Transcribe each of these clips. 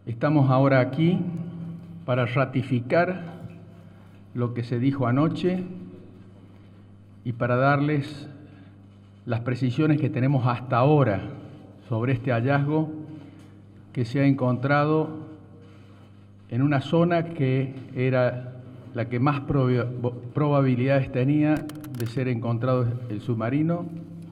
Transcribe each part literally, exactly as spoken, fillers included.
Estamos ahora aquí para ratificar lo que se dijo anoche y para darles las precisiones que tenemos hasta ahora sobre este hallazgo que se ha encontrado en una zona que era la que más probabilidades tenía de ser encontrado el submarino,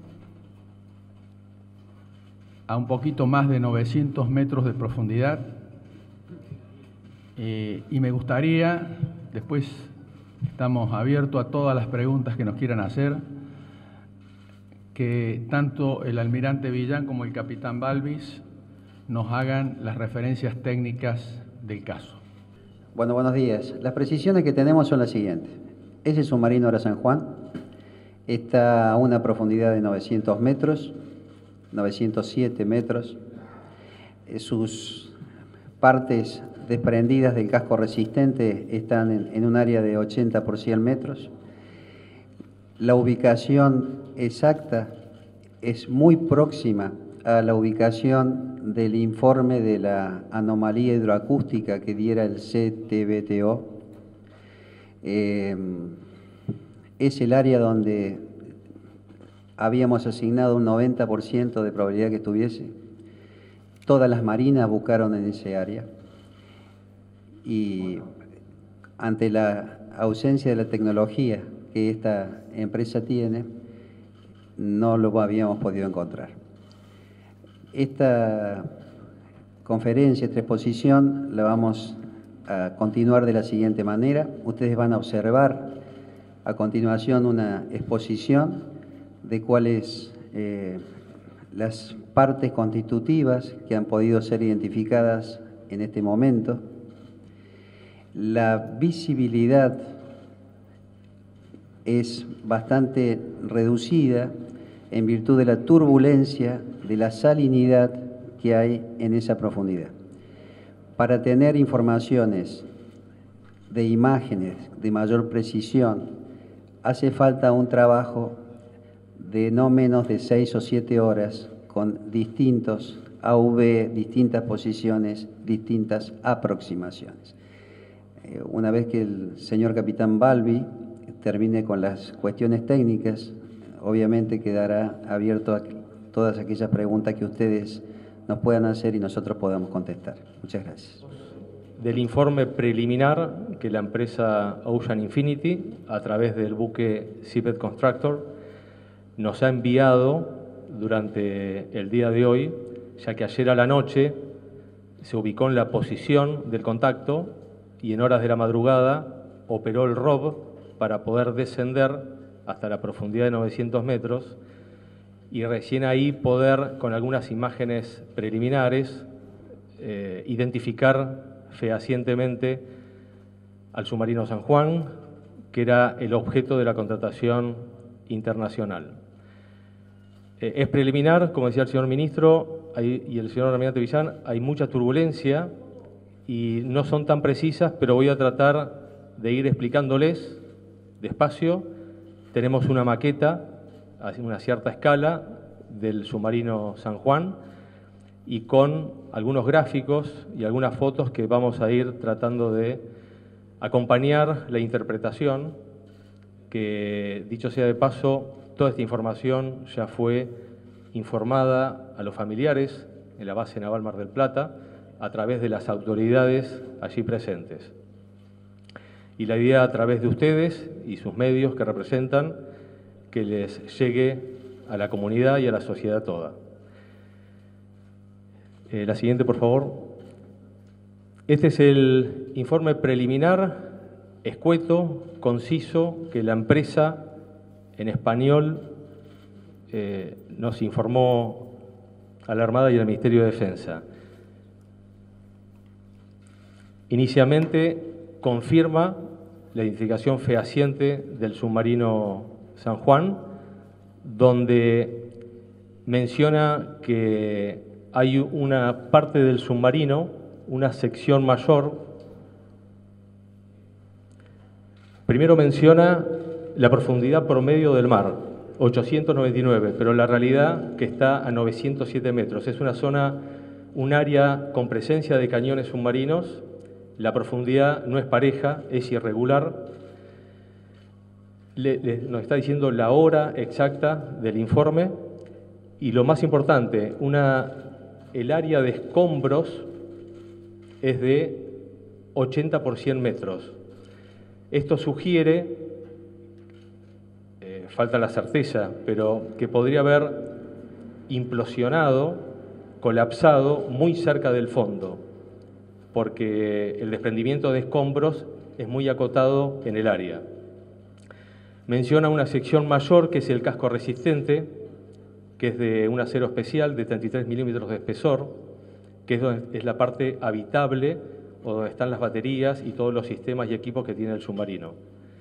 a un poquito más de novecientos metros de profundidad. Eh, y me gustaría, después estamos abiertos a todas las preguntas que nos quieran hacer, que tanto el almirante Villán como el capitán Balbis nos hagan las referencias técnicas del caso. Bueno, buenos días. Las precisiones que tenemos son las siguientes. Ese submarino era San Juan, está a una profundidad de novecientos metros, novecientos siete metros. Sus partes desprendidas del casco resistente están en, en un área de ochenta por cien metros. La ubicación exacta es muy próxima a la ubicación del informe de la anomalía hidroacústica que diera el C T B T O. Eh, es el área donde habíamos asignado un noventa por ciento de probabilidad que estuviese. Todas las marinas buscaron en ese área. Y ante la ausencia de la tecnología que esta empresa tiene, no lo habíamos podido encontrar. Esta conferencia, esta exposición, la vamos a continuar de la siguiente manera. Ustedes van a observar a continuación una exposición de cuáles eh, las partes constitutivas que han podido ser identificadas en este momento. La visibilidad es bastante reducida en virtud de la turbulencia, de la salinidad que hay en esa profundidad. Para tener informaciones de imágenes de mayor precisión, hace falta un trabajo de no menos de seis o siete horas con distintos A V, distintas posiciones, distintas aproximaciones. Eh, una vez que el señor capitán Balbi termine con las cuestiones técnicas, obviamente quedará abierto a todas aquellas preguntas que ustedes nos puedan hacer y nosotros podamos contestar. Muchas gracias. Del informe preliminar que la empresa Ocean Infinity, a través del buque Seabed Constructor, nos ha enviado durante el día de hoy, ya que ayer a la noche se ubicó en la posición del contacto y en horas de la madrugada operó el R O V para poder descender hasta la profundidad de novecientos metros y recién ahí poder, con algunas imágenes preliminares, eh, identificar fehacientemente al submarino San Juan, que era el objeto de la contratación internacional. Eh, es preliminar, como decía el señor ministro hay, y el señor almirante Villán, hay mucha turbulencia y no son tan precisas, pero voy a tratar de ir explicándoles despacio. Tenemos una maqueta a una cierta escala del submarino San Juan y con algunos gráficos y algunas fotos que vamos a ir tratando de acompañar la interpretación, que dicho sea de paso, toda esta información ya fue informada a los familiares en la base naval Mar del Plata a través de las autoridades allí presentes. Y la idea a través de ustedes y sus medios que representan, que les llegue a la comunidad y a la sociedad toda. Eh, la siguiente, por favor. Este es el informe preliminar, escueto, conciso, que la empresa en español eh, nos informó a la Armada y al Ministerio de Defensa. Inicialmente confirma la identificación fehaciente del submarino San Juan, donde menciona que hay una parte del submarino, una sección mayor. Primero menciona la profundidad promedio del mar, ochocientos noventa y nueve, pero la realidad que está a novecientos siete metros. Es una zona un área con presencia de cañones submarinos. La profundidad no es pareja, es irregular. Le, le, nos está diciendo la hora exacta del informe y lo más importante, una, el área de escombros es de ochenta por cien metros. Esto sugiere, eh, falta la certeza, pero que podría haber implosionado, colapsado muy cerca del fondo, porque el desprendimiento de escombros es muy acotado en el área. Menciona una sección mayor que es el casco resistente, que es de un acero especial de treinta y tres milímetros de espesor, que es, donde, es la parte habitable o donde están las baterías y todos los sistemas y equipos que tiene el submarino,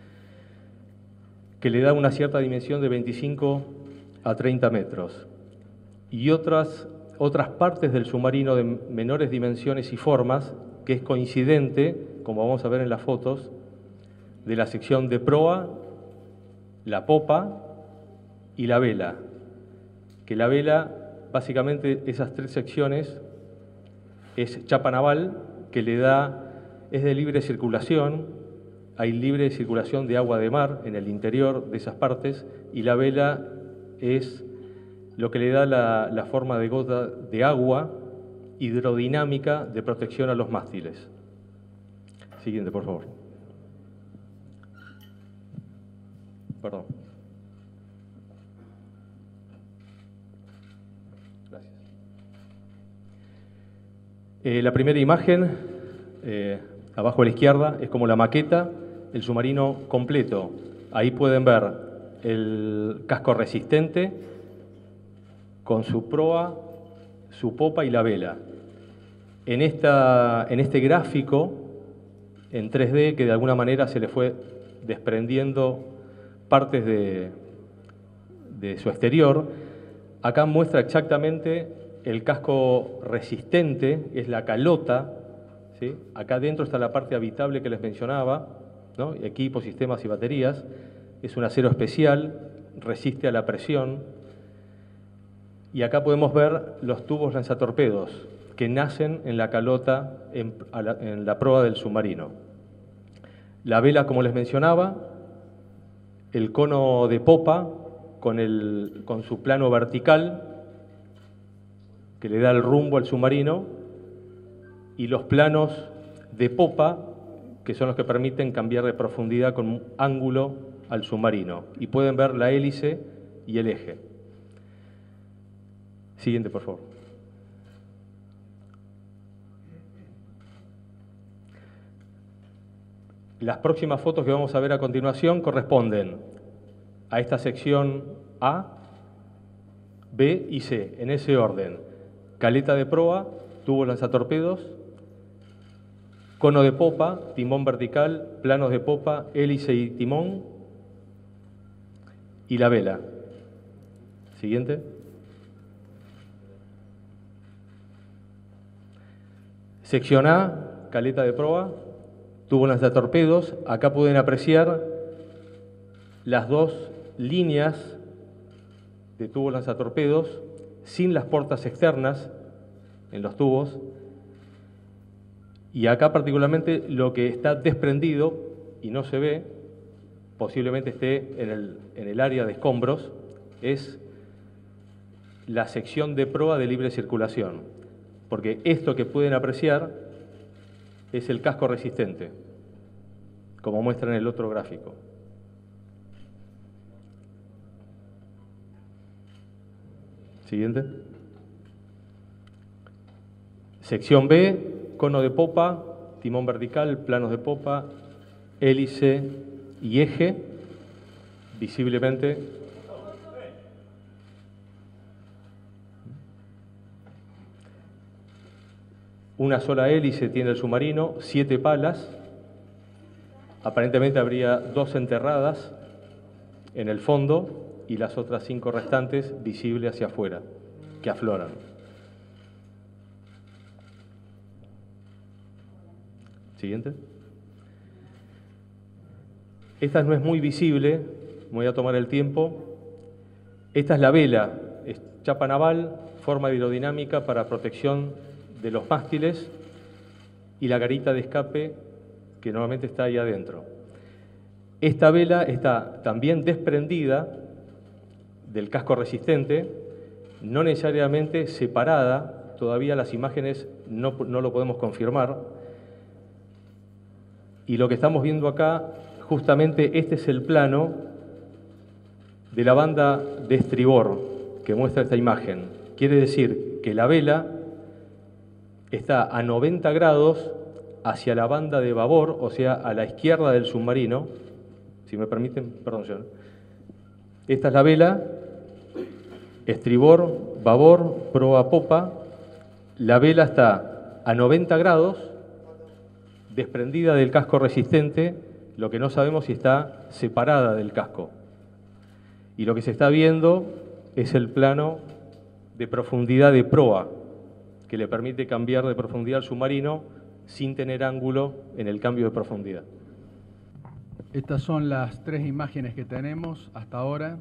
que le da una cierta dimensión de veinticinco a treinta metros. Y otras, otras partes del submarino de menores dimensiones y formas, que es coincidente, como vamos a ver en las fotos, de la sección de proa, la popa y la vela, que la vela, básicamente esas tres secciones, es chapa naval, que le da, es de libre circulación, hay libre circulación de agua de mar en el interior de esas partes, y la vela es lo que le da la, la forma de gota de agua hidrodinámica de protección a los mástiles. Siguiente, por favor. Perdón. Gracias. Eh, la primera imagen, eh, abajo a la izquierda, es como la maqueta, el submarino completo. Ahí pueden ver el casco resistente con su proa, su popa y la vela. En, esta, en este gráfico, en tres D, que de alguna manera se le fue desprendiendo partes de, de su exterior, acá muestra exactamente el casco resistente, es la calota, ¿sí? Acá dentro está la parte habitable que les mencionaba, ¿no? Equipos, sistemas y baterías. Es un acero especial, resiste a la presión. Y acá podemos ver los tubos lanzatorpedos que nacen en la calota, en, la, en la proa del submarino. La vela, como les mencionaba, el cono de popa con, el, con su plano vertical que le da el rumbo al submarino, y los planos de popa que son los que permiten cambiar de profundidad con un ángulo al submarino. Y pueden ver la hélice y el eje. Siguiente, por favor. Las próximas fotos que vamos a ver a continuación corresponden a esta sección A, B y C, en ese orden. Caleta de proa, tubo lanzatorpedos, cono de popa, timón vertical, planos de popa, hélice y timón, y la vela. Siguiente. Sección A, caleta de proa, tubo lanzatorpedos. Acá pueden apreciar las dos líneas de tubos lanzatorpedos sin las portas externas en los tubos. Y acá particularmente lo que está desprendido y no se ve, posiblemente esté en el, en el área de escombros, es la sección de proa de libre circulación. Porque esto que pueden apreciar es el casco resistente, como muestra en el otro gráfico. Siguiente. Sección B, cono de popa, timón vertical, planos de popa, hélice y eje, visiblemente. Una sola hélice tiene el submarino, siete palas. Aparentemente habría dos enterradas en el fondo y las otras cinco restantes visibles hacia afuera, que afloran. Siguiente. Esta no es muy visible, me voy a tomar el tiempo. Esta es la vela, es chapa naval, forma hidrodinámica para protección de los mástiles y la garita de escape que normalmente está ahí adentro. Esta vela está también desprendida del casco resistente, no necesariamente separada, todavía las imágenes no, no lo podemos confirmar. Y lo que estamos viendo acá, justamente este es el plano de la banda de estribor que muestra esta imagen. Quiere decir que la vela está a noventa grados hacia la banda de babor, o sea, a la izquierda del submarino. Si me permiten, perdón, señor. Esta es la vela, estribor, babor, proa, popa. La vela está a noventa grados, desprendida del casco resistente, lo que no sabemos si está separada del casco. Y lo que se está viendo es el plano de profundidad de proa, que le permite cambiar de profundidad al submarino sin tener ángulo en el cambio de profundidad. Estas son las tres imágenes que tenemos hasta ahora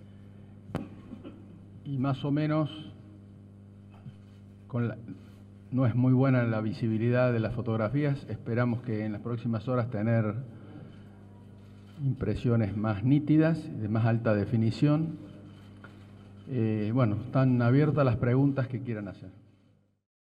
y más o menos con la, no es muy buena la visibilidad de las fotografías. Esperamos que en las próximas horas tener impresiones más nítidas, de más alta definición. Eh, bueno, están abiertas las preguntas que quieran hacer.